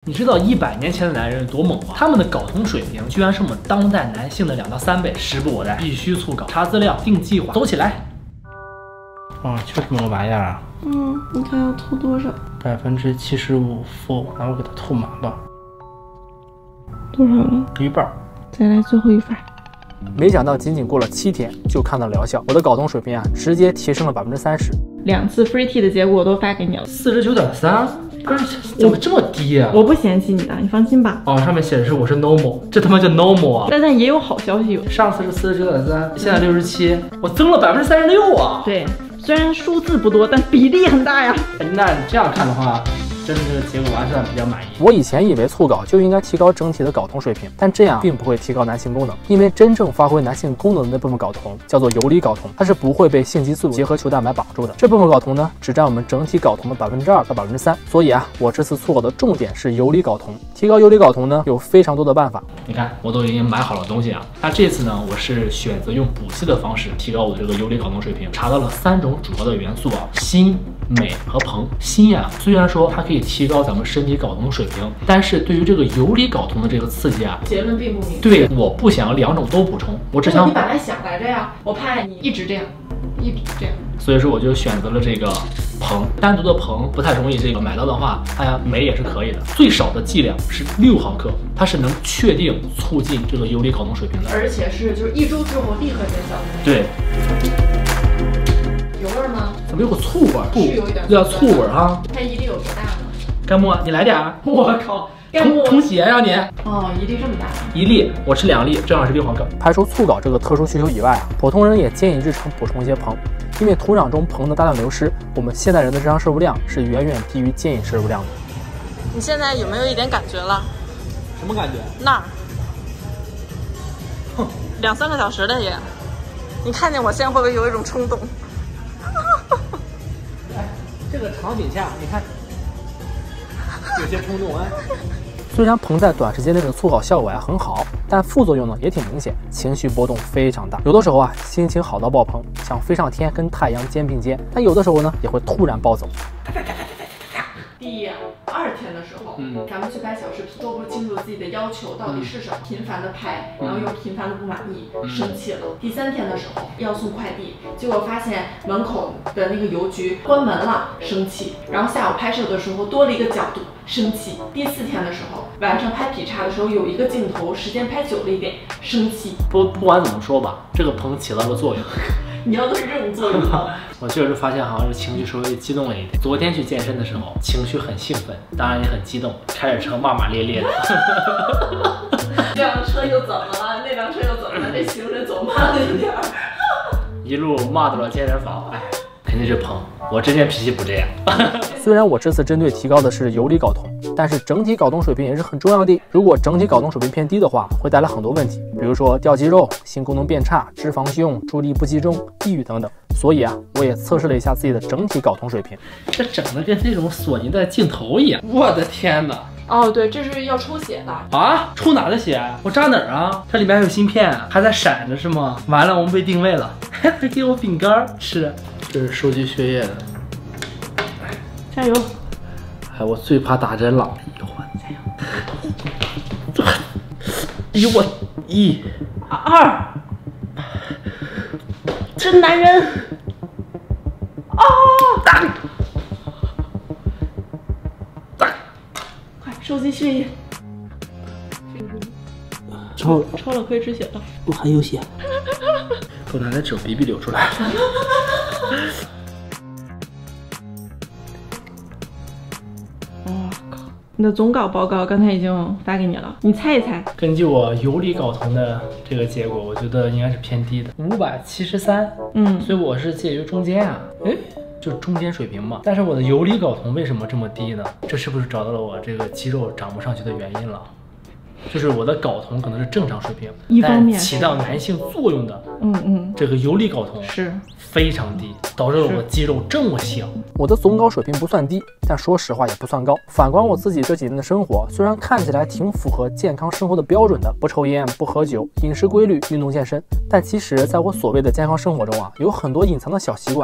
你知道100年前的男人多猛吗？他们的睾酮水平居然是我们当代男性的2到3倍，时不我待，必须促睾，查资料，定计划，走起来！哦，就这么个玩意儿啊。 你看要吐多少 ？75%full，那我给它吐满吧。 多少了？ 一半。 再来最后一发。 没想到仅仅过了7天就看到疗效，我的睾酮水平啊直接提升了30%。2 次 free T 的结果我都发给你了。 49.3，不是怎么这么低啊？ 我不嫌弃你的，你放心吧。 哦，上面显示我是 normal， 这他妈叫 normal 啊！ 但也有好消息， 上次是49.3，现在67，我增了36%啊！ 对，虽然数字不多，但比例很大呀。 那你这样看的话，真的这个结果还算比较满意。我以前以为促睾就应该提高整体的睾酮水平，但这样并不会提高男性功能，因为真正发挥男性功能的那部分睾酮叫做游离睾酮，它是不会被性激素结合球蛋白绑住的。这部分睾酮呢，只占我们整体睾酮的2%到3%。所以啊，我这次促睾的重点是游离睾酮。提高游离睾酮呢，有非常多的办法。你看，我都已经买好了东西啊。那这次呢，我是选择用补气的方式提高我的这个游离睾酮水平，查到了3种主要的元素啊，锌、镁和硼。锌啊，虽然说它可以提高咱们身体睾酮水平，但是对于这个游离睾酮的这个刺激啊， 结论并不明确。 对，我不想2种都补充，我只想你本来想来着呀，我怕你一直这样， 所以说我就选择了这个硼。单独的硼不太容易这个买到的话，镁也是可以的，最少的剂量是6毫克，它是能确定促进这个游离睾酮水平的， 而且是就是1周之后立刻见效。 对。 有味吗？ 怎么有个醋味？ 是有一点， 叫醋味哈。 看一粒有多大呢？ 干木，你来点儿。 我靠！ 充血呀你！ 哦，一粒这么大。 1粒，我吃2粒，正好是6毫克。排除促睾这个特殊需求以外啊，普通人也建议日常补充一些硼，因为土壤中硼的大量流失，我们现代人的日常摄入量是远远低于建议摄入量的。 你现在有没有一点感觉了？ 什么感觉？ 那儿。2、3个小时了也。你看见我现在会不会有一种冲动？ 哎，这个场景下，你看。有些冲动哎。虽然硼在短时间内的促睾效果很好，但副作用呢也挺明显，情绪波动非常大。有的时候啊，心情好到爆棚，想飞上天跟太阳肩并肩；但有的时候呢，也会突然暴走。 第2天的时候，咱们去拍小视频，说不清楚自己的要求到底是什么，频繁的拍，然后又频繁的不满意，生气了。第3天的时候要送快递，结果发现门口的那个邮局关门了，生气。然后下午拍摄的时候多了一个角度，生气。第4天的时候，晚上拍劈叉的时候有一个镜头时间拍久了一点，生气。不管怎么说吧，这个硼起到了作用。 你要的是这种作用吗？ 我确实发现好像是情绪稍微激动了一点。昨天去健身的时候，情绪很兴奋，当然也很激动，开着车骂骂咧咧的。 这辆车又怎么了？那辆车又怎么了？这行人走慢了一点。 一路骂到了健身房，哎，肯定是硼。我之前脾气不这样。虽然我这次针对提高的是游离睾酮，但是整体睾酮水平也是很重要的。如果整体睾酮水平偏低的话，会带来很多问题，比如说掉肌肉、性功能变差、脂肪胸、注意力不集中、抑郁等等。所以啊，我也测试了一下自己的整体睾酮水平，这整的跟那种索尼的镜头一样。我的天哪！ 哦，对，这是要抽血的啊？抽哪的血？我扎哪儿啊？这里面还有芯片，还在闪着是吗？完了，我们被定位了，还给我饼干吃。这是收集血液的， 加油！ 哎，我最怕打针了。哎呦我1、 2，真男人啊！打！快收集血液！抽了可以止血的。 我还有血。给我拿点纸，鼻涕流出来。 你的总睾报告刚才已经发给你了，你猜一猜。 根据我游离睾酮的这个结果，我觉得应该是偏低的，573。所以我是介于中间啊。哎，就中间水平嘛。但是我的游离睾酮为什么这么低呢？这是不是找到了我这个肌肉长不上去的原因了？就是我的睾酮可能是正常水平， 一方面但起到男性作用的，这个游离睾酮是非常低，导致了我肌肉这么小。我的总睾水平不算低，但说实话也不算高。反观我自己这几年的生活，虽然看起来挺符合健康生活的标准的，不抽烟、不喝酒、饮食规律、运动健身，但其实在我所谓的健康生活中啊，有很多隐藏的小习惯，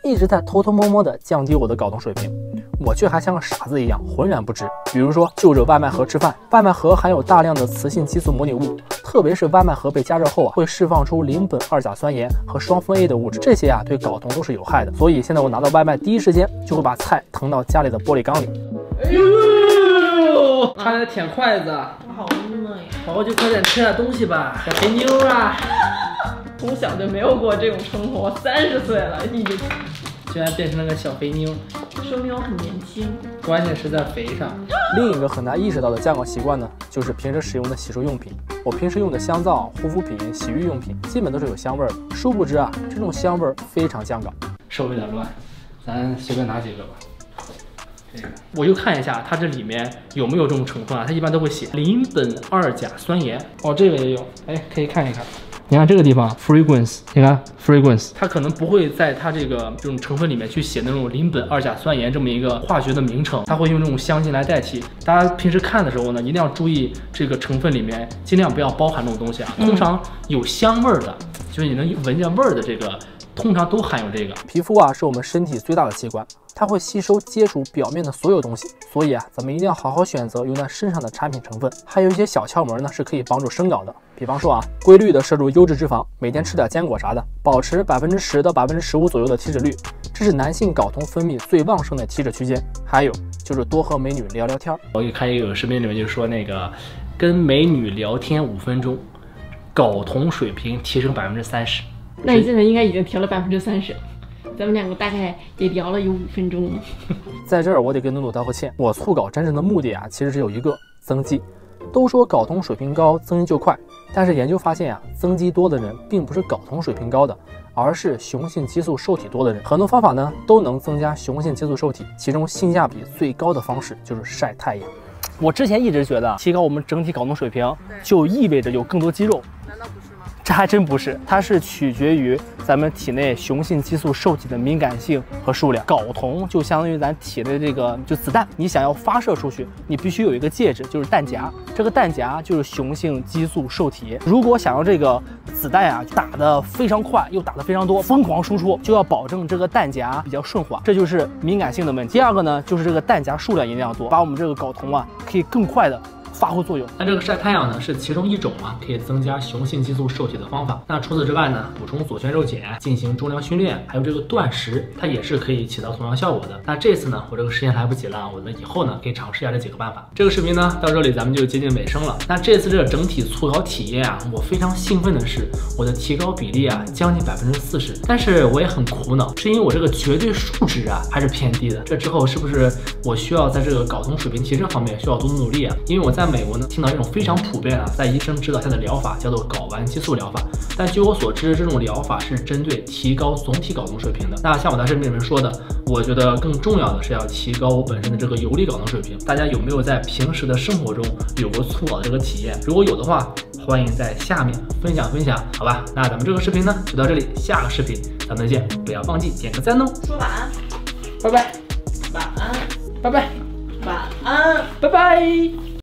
一直在偷偷摸摸地降低我的睾酮水平，我却还像个傻子一样浑然不知。比如说就着外卖盒吃饭，外卖盒含有大量的雌性激素模拟物，特别是外卖盒被加热后会释放出邻苯二甲酸盐和双酚 A 的物质，这些对睾酮都是有害的。所以现在我拿到外卖第一时间就会把菜腾到家里的玻璃缸里。 哎呦，他在舔筷子， 好饿呀！ 好，就快点吃点东西吧，小肥妞啊！ 从小就没有过这种生活，30岁了一直居然变成了个小肥妞， 说明我很年轻。 关键是在肥上。 另一个很难意识到的降睾习惯呢，就是平时使用的洗漱用品。我平时用的香皂、护肤品、洗浴用品，基本都是有香味的。殊不知这种香味非常降睾。 手有点乱，咱随便拿几个吧。这个我就看一下它这里面有没有这种成分它一般都会写邻苯二甲酸盐。哦，这个也有，可以看一看。你看这个地方 fragrance， 你看 fragrance， 它可能不会在它这种成分里面去写那种邻苯二甲酸盐这么一个化学的名称，它会用这种香精来代替。大家平时看的时候呢，一定要注意这个成分里面尽量不要包含这种东西通常有香味的，就是你能闻见味儿的这个，通常都含有这个。 皮肤是我们身体最大的器官，它会吸收接触表面的所有东西，所以咱们一定要好好选择用在身上的产品成分。还有一些小窍门呢，是可以帮助升睾的。比方说规律的摄入优质脂肪，每天吃点坚果啥的，保持10%到15%左右的体脂率，这是男性睾酮分泌最旺盛的体脂区间。还有就是多和美女聊聊天。 我看一个视频里面就说那个跟美女聊天5分钟，睾酮水平提升30%。 那你现在应该已经提了30%。咱们两个大概也聊了有5分钟了。 在这儿我得跟努努道个歉，我促睾真正的目的其实只有一个，增肌。都说睾酮水平高增肌就快，但是研究发现增肌多的人并不是睾酮水平高的，而是雄性激素受体多的人。很多方法呢都能增加雄性激素受体，其中性价比最高的方式就是晒太阳。我之前一直觉得提高我们整体睾酮水平就意味着有更多肌肉， 难道不是吗？ 这还真不是，它是取决于咱们体内雄性激素受体的敏感性和数量。睾酮就相当于咱体内这个子弹，你想要发射出去，你必须有一个介质，就是弹夹。这个弹夹就是雄性激素受体。如果想要这个子弹打得非常快，又打得非常多，疯狂输出，就要保证这个弹夹比较顺滑，这就是敏感性的问题。第二个呢，就是这个弹夹数量一定要多，把我们这个睾酮可以更快的发挥作用。那这个晒太阳呢，是其中一种可以增加雄性激素受体的方法。那除此之外呢，补充左旋肉碱，进行重量训练，还有这个断食，它也是可以起到同样效果的。那这次呢，我这个时间来不及了，我们以后呢可以尝试一下这几个办法。这个视频呢到这里咱们就接近尾声了。那这次这个整体促睾体验我非常兴奋的是，我的提高比例将近40%，但是我也很苦恼，是因为我这个绝对数值还是偏低的。这之后是不是我需要在这个睾酮水平提升方面需要多努力因为我在美国呢听到一种非常普遍在医生指导下的疗法，叫做睾丸激素疗法。但据我所知，这种疗法是针对提高总体睾酮水平的。那像我在视频里面说的，我觉得更重要的是要提高我本身的这个游离睾酮水平。大家有没有在平时的生活中有过促睾的这个体验？如果有的话，欢迎在下面分享，好吧？那咱们这个视频呢就到这里，下个视频咱们再见，不要忘记点个赞哦。 说晚安， 拜拜， 晚安， 拜拜， 晚安， 拜拜。